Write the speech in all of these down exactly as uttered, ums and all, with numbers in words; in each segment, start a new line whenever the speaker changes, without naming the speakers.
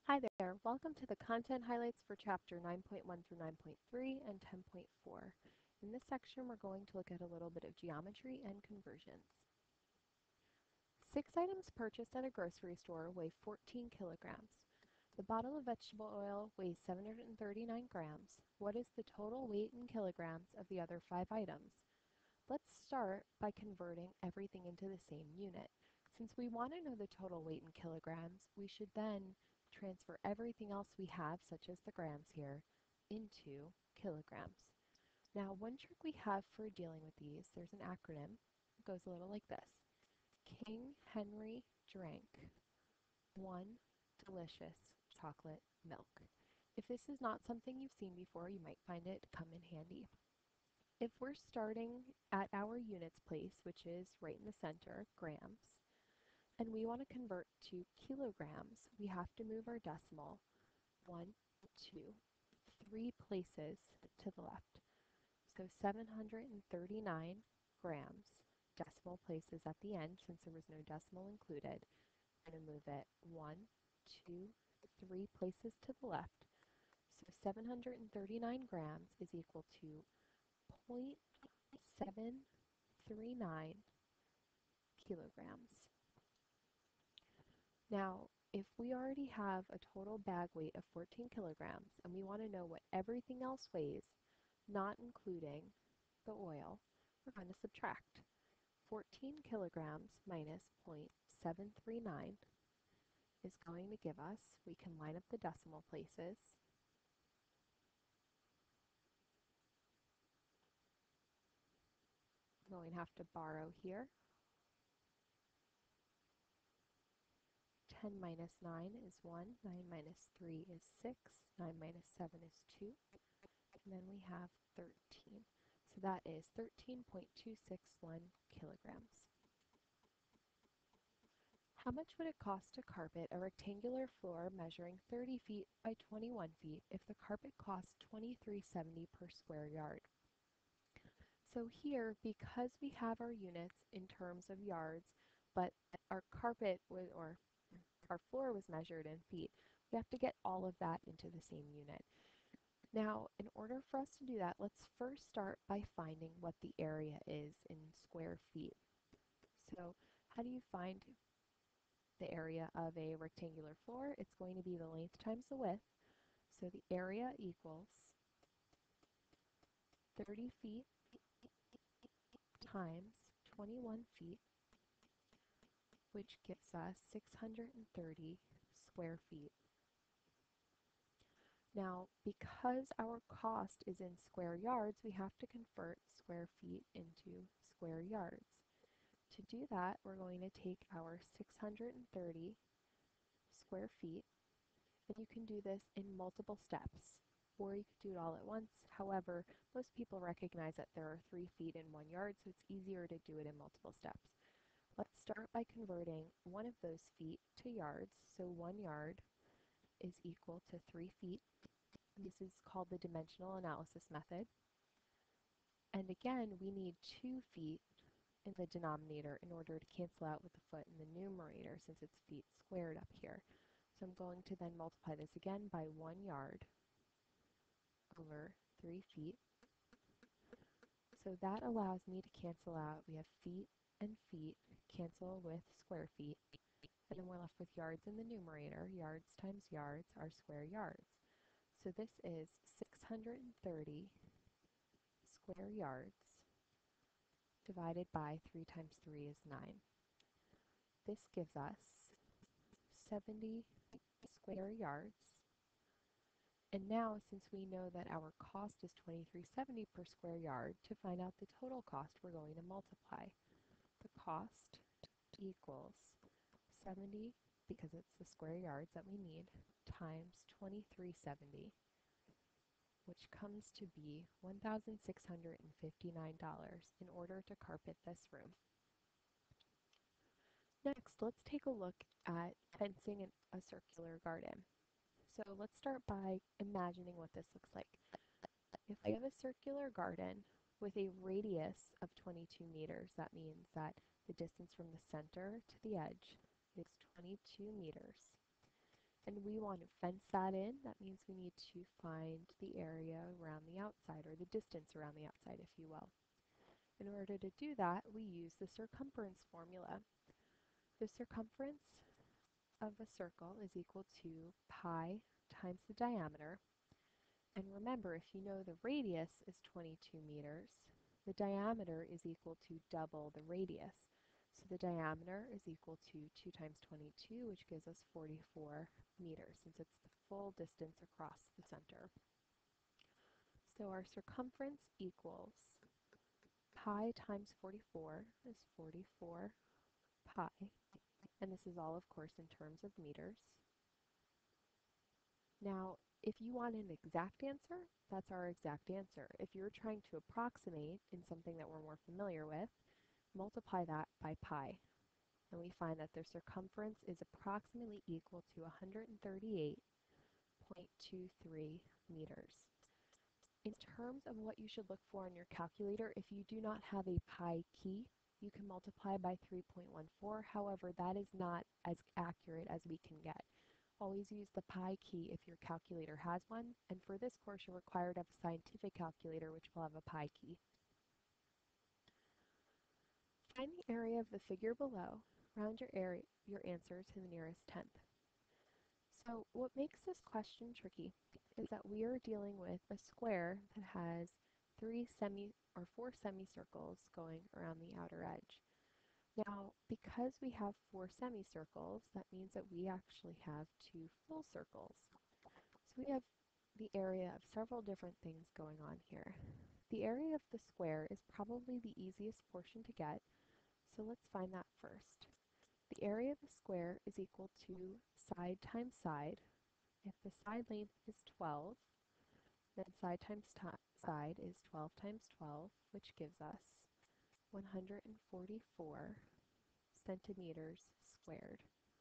Hi there, welcome to the content highlights for chapter nine point one through nine point three and ten point four. In this section, we're going to look at a little bit of geometry and conversions. Six items purchased at a grocery store weigh fourteen kilograms. The bottle of vegetable oil weighs seven hundred thirty-nine grams. What is the total weight in kilograms of the other five items? Let's start by converting everything into the same unit. Since we want to know the total weight in kilograms, we should then transfer everything else we have, such as the grams here, into kilograms. Now, one trick we have for dealing with these, there's an acronym. It goes a little like this. King Henry drank one delicious chocolate milk. If this is not something you've seen before, you might find it come in handy. If we're starting at our units place, which is right in the center, grams, and we want to convert to kilograms, we have to move our decimal one, two, three places to the left. So seven hundred thirty-nine grams, decimal places at the end since there was no decimal included. I'm going to move it one, two, three places to the left. So seven hundred thirty-nine grams is equal to zero point seven three nine kilograms. Now, if we already have a total bag weight of fourteen kilograms and we want to know what everything else weighs, not including the oil, we're going to subtract. fourteen kilograms minus zero point seven three nine is going to give us, we can line up the decimal places, I'm going to have to borrow here. ten minus nine is one, nine minus three is six, nine minus seven is two, and then we have thirteen. So that is thirteen point two six one kilograms. How much would it cost to carpet a rectangular floor measuring thirty feet by twenty-one feet if the carpet costs twenty-three seventy per square yard? So here, because we have our units in terms of yards, but our carpet was, or our floor was measured in feet, we have to get all of that into the same unit. Now, in order for us to do that, let's first start by finding what the area is in square feet. So how do you find the area of a rectangular floor? It's going to be the length times the width. So the area equals thirty feet times twenty-one feet, which gives us six hundred thirty square feet. Now, because our cost is in square yards, we have to convert square feet into square yards. To do that, we're going to take our six hundred thirty square feet, and you can do this in multiple steps, or you could do it all at once. However, most people recognize that there are three feet in one yard, so it's easier to do it in multiple steps. Let's start by converting one of those feet to yards. So one yard is equal to three feet. This is called the dimensional analysis method. And again, we need two feet in the denominator in order to cancel out with the foot in the numerator since it's feet squared up here. So I'm going to then multiply this again by one yard over three feet. So that allows me to cancel out. We have feet and feet cancel with square feet. And then we're left with yards in the numerator. Yards times yards are square yards. So this is six hundred thirty square yards divided by three times three is nine. This gives us seventy square yards. And now, since we know that our cost is twenty-three seventy per square yard, to find out the total cost, we're going to multiply. The cost equals seventy, because it's the square yards that we need, times twenty-three seventy, which comes to be one thousand six hundred fifty-nine dollars in order to carpet this room. Next, let's take a look at fencing in a circular garden. So let's start by imagining what this looks like. If we have a circular garden with a radius of twenty-two meters, that means that the distance from the center to the edge is twenty-two meters. and we want to fence that in, that means we need to find the area around the outside, or the distance around the outside, if you will. In order to do that, we use the circumference formula. The circumference of a circle is equal to pi times the diameter. And remember, if you know the radius is twenty-two meters, the diameter is equal to double the radius. So the diameter is equal to two times twenty-two, which gives us forty-four meters, since it's the full distance across the center. So our circumference equals pi times forty-four is forty-four pi, and this is all, of course, in terms of meters. Now, if you want an exact answer, that's our exact answer. If you're trying to approximate in something that we're more familiar with, multiply that by pi, and we find that the circumference is approximately equal to one hundred thirty-eight point two three meters. In terms of what you should look for in your calculator, if you do not have a pi key, you can multiply by three point one four. However, that is not as accurate as we can get. Always use the pi key if your calculator has one, and for this course you're required to have a scientific calculator which will have a pi key. Find the area of the figure below. Round your area, your answer to the nearest tenth. So what makes this question tricky is that we are dealing with a square that has three semi or four semicircles going around the outer edge. Now, because we have four semicircles, that means that we actually have two full circles. So we have the area of several different things going on here. The area of the square is probably the easiest portion to get, so let's find that first. The area of the square is equal to side times side. If the side length is twelve, then side times side is twelve times twelve, which gives us one hundred forty-four centimeters squared,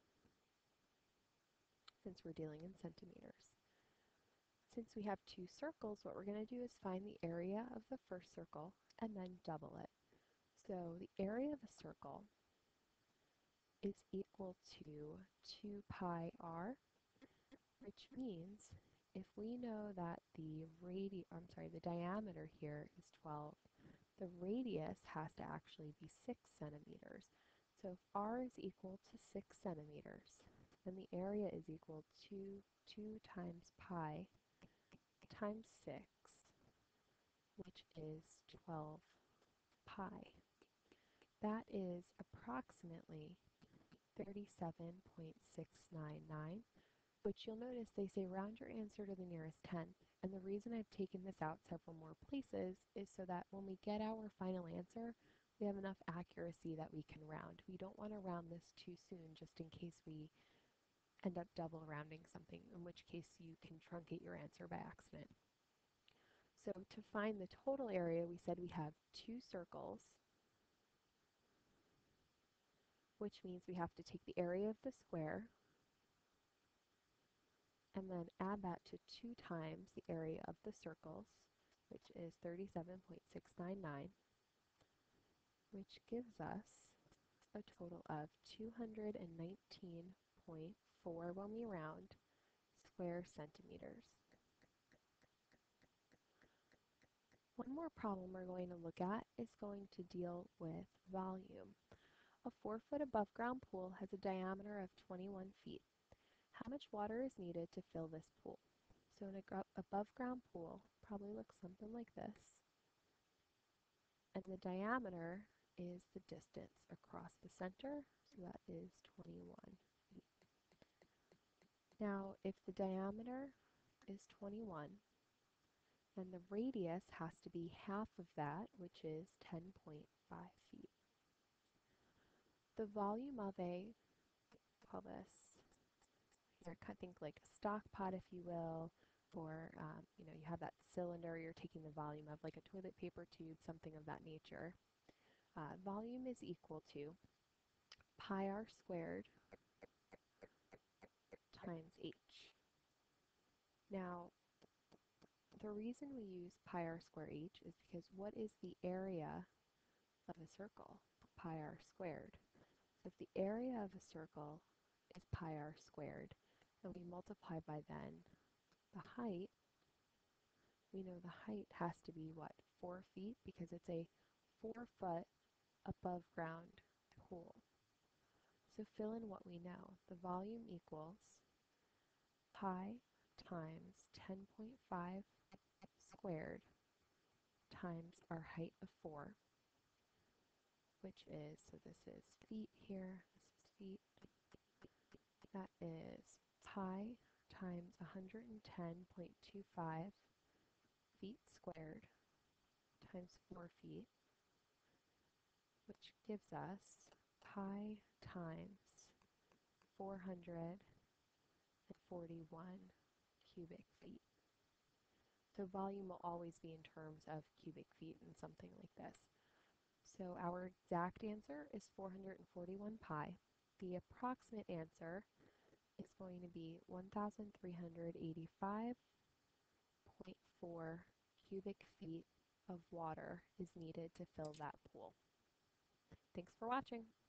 since we're dealing in centimeters. Since we have two circles, what we're going to do is find the area of the first circle and then double it. So the area of a circle is equal to two pi r, which means if we know that the radi I'm sorry, the diameter here is twelve, the radius has to actually be six centimeters. So if r is equal to six centimeters, then the area is equal to two times pi times six, which is twelve pi. That is approximately thirty-seven point six nine nine, which you'll notice they say round your answer to the nearest tenth. And the reason I've taken this out several more places is so that when we get our final answer, we have enough accuracy that we can round. We don't want to round this too soon, just in case we end up double rounding something, in which case you can truncate your answer by accident. So to find the total area, we said we have two circles, which means we have to take the area of the square and then add that to two times the area of the circles, which is thirty-seven point six nine nine, which gives us a total of two hundred nineteen point four, when we round, square centimeters. One more problem we're going to look at is going to deal with volume. A four foot above ground pool has a diameter of twenty-one feet. How much water is needed to fill this pool? So an above ground pool probably looks something like this. And the diameter is the distance across the center, so that is twenty-one feet. Now, if the diameter is twenty-one, then the radius has to be half of that, which is ten point five feet. The volume of a, call this, here, think like a stock pot, if you will, or um, you know, you have that cylinder you're taking the volume of, like a toilet paper tube, something of that nature. Uh, volume is equal to pi r squared times h. Now, the reason we use pi r squared h is because what is the area of a circle? Pi r squared. So if the area of a circle is pi r squared, and we multiply by then the height, we know the height has to be what? Four feet because it's a four foot above ground pool. So fill in what we know. The volume equals pi times ten point five squared times our height of four, which is, so this is feet here, this is feet, that is pi times one hundred ten point two five feet squared times four feet, which gives us pi times four hundred forty-one cubic feet. So volume will always be in terms of cubic feet in something like this. So our exact answer is four hundred forty-one pi. The approximate answer is going to be one thousand three hundred eighty-five point four cubic feet of water is needed to fill that pool. Thanks for watching.